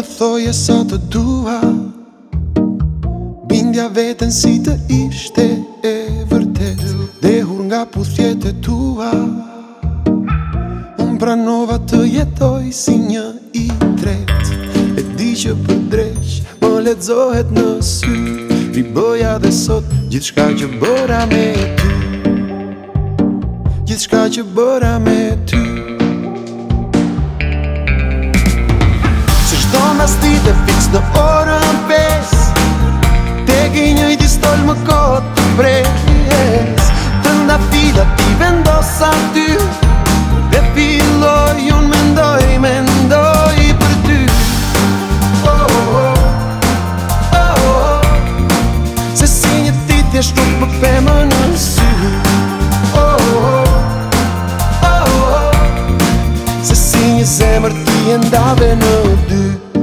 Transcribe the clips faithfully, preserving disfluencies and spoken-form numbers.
thoje sa të dua, bindja vetën si të ishte e vërtet, dehur nga puthjet e tua. Unë pranova të jetoj si një i tret, e di që për dreq më lexohet në sy, vi bëja dhe sot gjithçka që bëra me ty, gjithçka që bëra me ty. Se çdo nastit e fiks në orën pes, tek i një i distol më kot të pres, të nda fila ti vendosa ty, dhe filloj unë mendoj, mendoj për ty. Oh, oh, oh, oh, oh. Se si një titje shtuk më pema në sy. Oh, oh, oh, oh, oh. Se si një zemër ti e ndave në dy.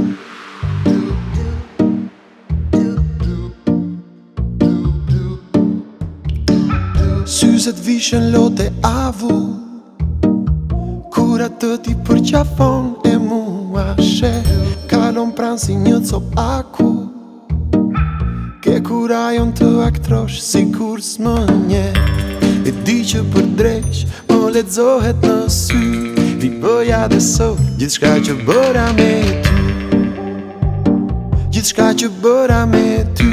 Syzet vishen lote avu, kur atë ti përqafon e mua she, kalon pran si një cop aku, ke kurajon të aktrosh si kur s'më nje. E di që për dreq më lexohet në sy, vi bëja dhe sot gjithçka që bëra me ty, gjithçka që bëra me ty.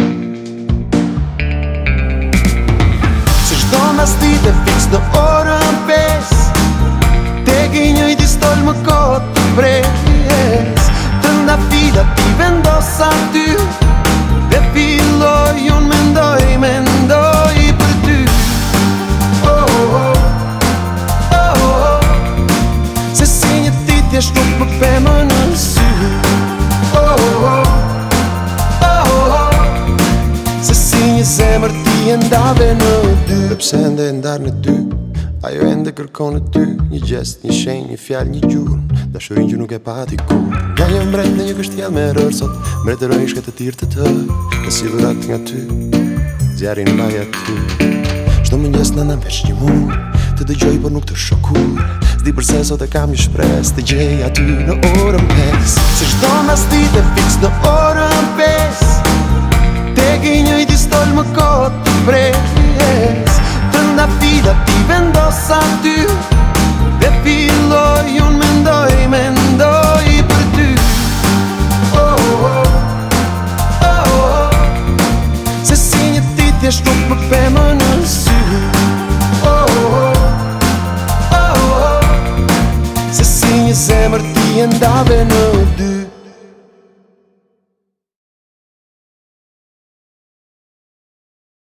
Se çdo nastit e fiks në orën pes, tek i një i distol më kot të pres, të nda fila ti vendosa ty, dhe filloj unë mendoj, mendoj për ty. Oh, oh, oh, oh, oh. Se si një titje shtuk më pema në sy. Oh, oh, oh, oh, oh. Se si një zemër ti e ndave në dy. Dhe pse ende e ndarë në dy, ajo ende kërkon e ty, një gjest, një shenjë, një fjalë, një gjurë, dashurin që nuk e pati kur. Nga një mbret në një kështjel me rërë sot, mbretëroj shke të tirë të të, dhe si dhurat nga ty, zjarin mbaj aty. Shdo më njës në në veç një mur, të dëgjoj por nuk të shokur, s'di përse sot e kam një shpres, të gjej aty në orën pes. Se shdo nastit e fiks në orën pes, tek i një i distol më kot të pres, të nda fila ti vendosa ty, dhe filloj unë mendoj, mendoj për ty. Oh, oh, oh, oh, oh. Se si një titje shtuk më pema në sy. Oh, oh, oh, oh, oh. Se si një zemër ti e ndave në dy.